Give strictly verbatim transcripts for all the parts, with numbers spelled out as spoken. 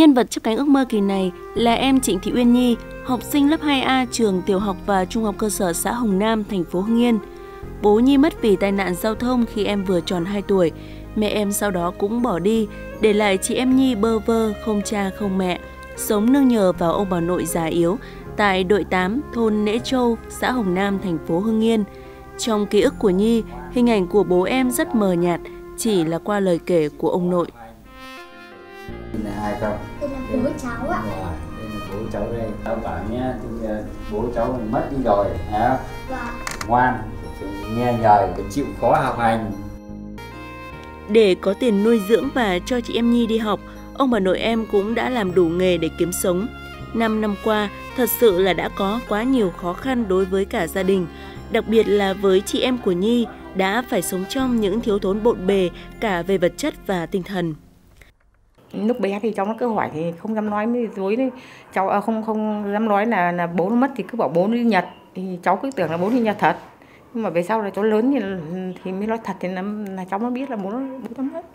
Nhân vật chấp cánh ước mơ kỳ này là em Trịnh Thị Uyên Nhi, học sinh lớp hai A trường tiểu học và trung học cơ sở xã Hồng Nam, thành phố Hưng Yên. Bố Nhi mất vì tai nạn giao thông khi em vừa tròn hai tuổi. Mẹ em sau đó cũng bỏ đi, để lại chị em Nhi bơ vơ, không cha không mẹ, sống nương nhờ vào ông bà nội già yếu tại đội tám, thôn Nễ Châu, xã Hồng Nam, thành phố Hưng Yên. Trong ký ức của Nhi, hình ảnh của bố em rất mờ nhạt, chỉ là qua lời kể của ông nội. Đây là ai không? Đây là bố cháu ạ. Rồi, đây là bố cháu đây. Cháu bảo nhé, bố cháu mất đi rồi, hả? Vâng. Ngoan, nghe lời, chịu khó học hành. Để có tiền nuôi dưỡng và cho chị em Nhi đi học, ông bà nội em cũng đã làm đủ nghề để kiếm sống. Năm năm qua, thật sự là đã có quá nhiều khó khăn đối với cả gia đình, đặc biệt là với chị em của Nhi đã phải sống trong những thiếu thốn bộn bề cả về vật chất và tinh thần. Lúc bé thì cháu nó cứ hỏi thì không dám nói, mới dối đấy. Cháu không không dám nói là là bố nó mất thì cứ bảo bố nó đi Nhật, thì cháu cứ tưởng là bố đi Nhật thật. Nhưng mà về sau là cháu lớn thì thì mới nói thật thì là, là cháu mới biết là bố nó bố nó mất.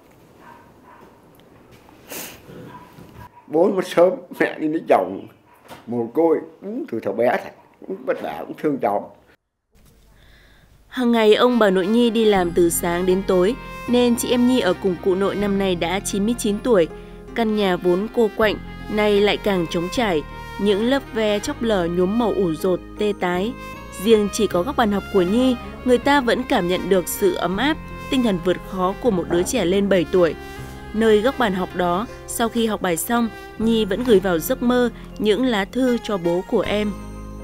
Bố mất sớm, mẹ đi lấy chồng, mồ côi, cũng từ thằng bé thật, cũng vất vả, cũng thương cháu. Hàng ngày ông bà nội Nhi đi làm từ sáng đến tối, nên chị em Nhi ở cùng cụ nội năm nay đã chín mươi chín tuổi. Căn nhà vốn cô quạnh, nay lại càng trống trải, những lớp ve chóc lở nhuốm màu ủ rột, tê tái. Riêng chỉ có góc bàn học của Nhi, người ta vẫn cảm nhận được sự ấm áp, tinh thần vượt khó của một đứa trẻ lên bảy tuổi. Nơi góc bàn học đó, sau khi học bài xong, Nhi vẫn gửi vào giấc mơ những lá thư cho bố của em.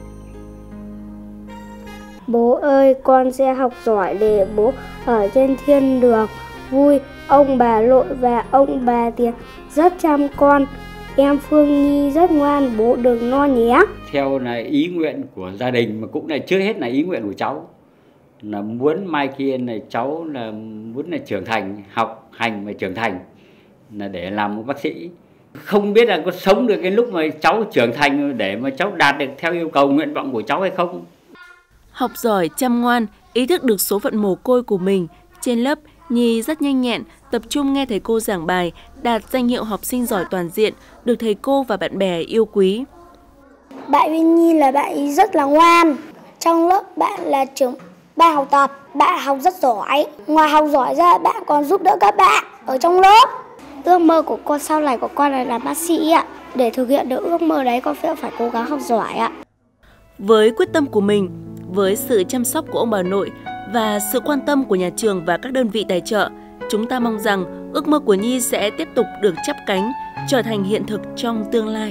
Bố ơi, con sẽ học giỏi để bố ở trên thiên đường vui. Ông bà nội và ông bà Tiền rất chăm con. Em Phương Nhi rất ngoan, bố đừng lo nhé. Theo là ý nguyện của gia đình, mà cũng là trước hết là ý nguyện của cháu, là muốn mai kia này cháu là muốn là trưởng thành, học hành và trưởng thành, là để làm một bác sĩ. Không biết là có sống được cái lúc mà cháu trưởng thành để mà cháu đạt được theo yêu cầu nguyện vọng của cháu hay không. Học giỏi, chăm ngoan, ý thức được số phận mồ côi của mình. Trên lớp, Nhi rất nhanh nhẹn, tập trung nghe thầy cô giảng bài, đạt danh hiệu học sinh giỏi toàn diện, được thầy cô và bạn bè yêu quý. Bạn Uyên Nhi là bạn ấy rất là ngoan. Trong lớp bạn là trưởng ban học tập, bạn học rất giỏi. Ngoài học giỏi ra, bạn còn giúp đỡ các bạn ở trong lớp. Ước mơ của con sau này của con là làm bác sĩ ạ. Để thực hiện được ước mơ đấy, con phải phải cố gắng học giỏi ạ. Với quyết tâm của mình, với sự chăm sóc của ông bà nội và sự quan tâm của nhà trường và các đơn vị tài trợ, chúng ta mong rằng ước mơ của Nhi sẽ tiếp tục được chắp cánh, trở thành hiện thực trong tương lai.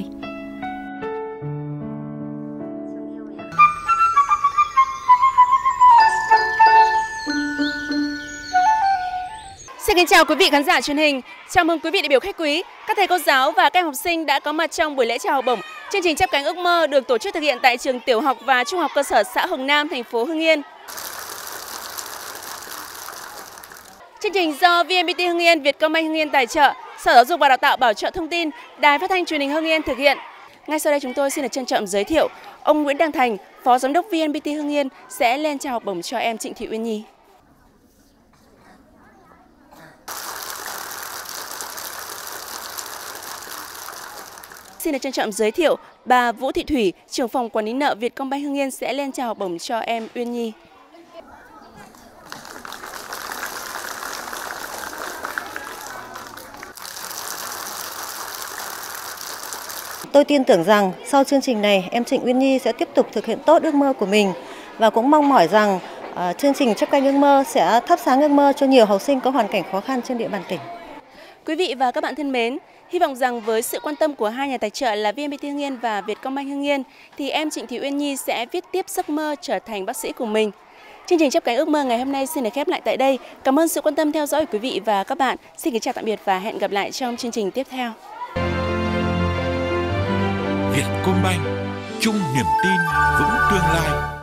Xin kính chào quý vị khán giả truyền hình. Chào mừng quý vị đại biểu khách quý, các thầy cô giáo và các em học sinh đã có mặt trong buổi lễ chào học bổng. Chương trình chắp cánh ước mơ được tổ chức thực hiện tại trường tiểu học và trung học cơ sở xã Hồng Nam, thành phố Hưng Yên. Chương trình do vê en pê tê Hưng Yên, Vietcombank Hưng Yên tài trợ, Sở Giáo dục và Đào tạo bảo trợ thông tin, Đài Phát thanh Truyền hình Hưng Yên thực hiện. Ngay sau đây chúng tôi xin được trân trọng giới thiệu ông Nguyễn Đăng Thành, Phó Giám đốc vê en pê tê Hưng Yên sẽ lên trao học bổng cho em Trịnh Thị Uyên Nhi. Xin được trân trọng giới thiệu bà Vũ Thị Thủy, trưởng phòng quản lý nợ Vietcombank Hưng Yên sẽ lên trao học bổng cho em Uyên Nhi. Tôi tin tưởng rằng sau chương trình này, em Trịnh Uyên Nhi sẽ tiếp tục thực hiện tốt ước mơ của mình và cũng mong mỏi rằng uh, chương trình chắp cánh ước mơ sẽ thắp sáng ước mơ cho nhiều học sinh có hoàn cảnh khó khăn trên địa bàn tỉnh. Quý vị và các bạn thân mến, hy vọng rằng với sự quan tâm của hai nhà tài trợ là vê en pê tê Hưng Yên và Vietcombank Hưng Yên thì em Trịnh Thị Uyên Nhi sẽ viết tiếp giấc mơ trở thành bác sĩ của mình. Chương trình chắp cánh ước mơ ngày hôm nay xin được khép lại tại đây. Cảm ơn sự quan tâm theo dõi của quý vị và các bạn. Xin kính chào tạm biệt và hẹn gặp lại trong chương trình tiếp theo. Vietcombank chung niềm tin vững tương lai.